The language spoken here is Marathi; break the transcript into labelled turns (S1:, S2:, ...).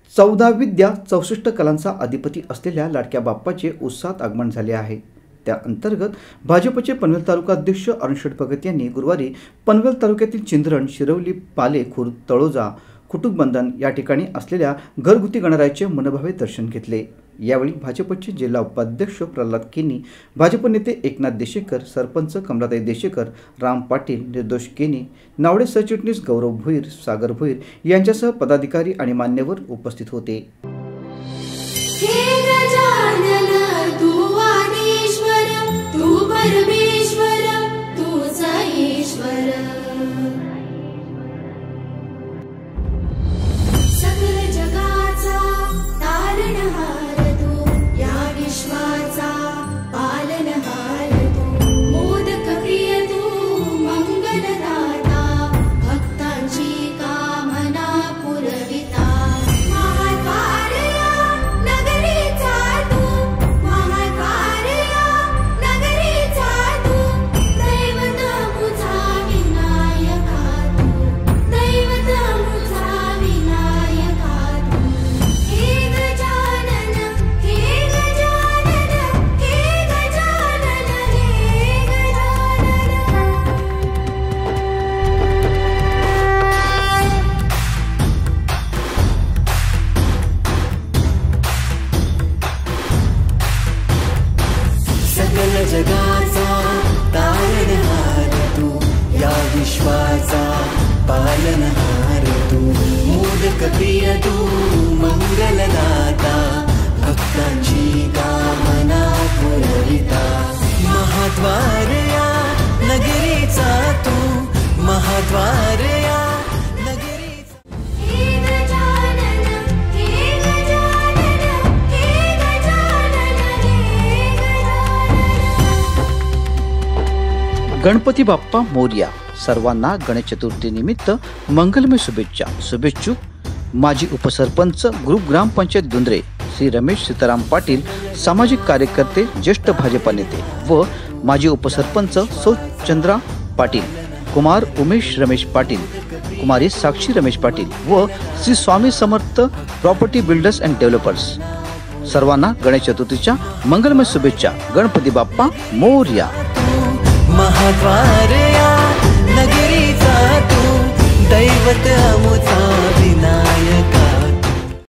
S1: 14 विद्या 64 कलांचा अधिपती असलेल्या लाडक्या बाप्पाचे उत्साहात आगमन झाले आहे। त्या अंतर्गत भाजपचे पनवेल तालुका अध्यक्ष अरुण शेठ भगत यांनी गुरुवारी पनवेल तालुक्यातील चिंद्रण, शिरवली, पाले, खुर्द, तळोजा, कुटुंबबंधन या ठिकाणी असलेल्या घरगुती गणरायाचे मनोभावे दर्शन घेतले। यावेळी भाजपचे जिल्हा उपाध्यक्ष प्रल्हाद केनी, भाजप नेते एकनाथ देशेकर, सरपंच कमलाताई देशेकर, राम पाटील, निर्दोष केनी, नावडे सरचिटणीस गौरव भोईर, सागर भोईर यांच्यासह पदाधिकारी आणि मान्यवर उपस्थित होते।
S2: जगाचा तारणहार तू, या विश्वाचा पालनहार तू, मोदक प्रिय तू, मंगलदाता, भक्तांची कामना पुरविता, महाद्वार या नगरीचा तू, महाद्वार या
S1: गणपती बाप्पा मोरया। सर्वांना गणेश चतुर्थी निमित्त मंगलमय शुभेच्छा। शुभेच्छुक माजी उपसरपंच ग्रुप ग्रामपंचायत दुंद्रे श्री रमेश सीताराम पाटील, सामाजिक कार्यकर्ते, ज्येष्ठ भाजपा नेते व माजी उपसरपंच सौ चंद्रा पाटील, कुमार उमेश रमेश पाटील, कुमारी साक्षी रमेश पाटील व Shri Swami Samarth property builders and developers. सर्वांना गणेश चतुर्थीच्या मंगलमय शुभेच्छा। गणपती बाप्पा मोरया।
S2: महाद्वार या नगरीचा तू, दैवत अमुचा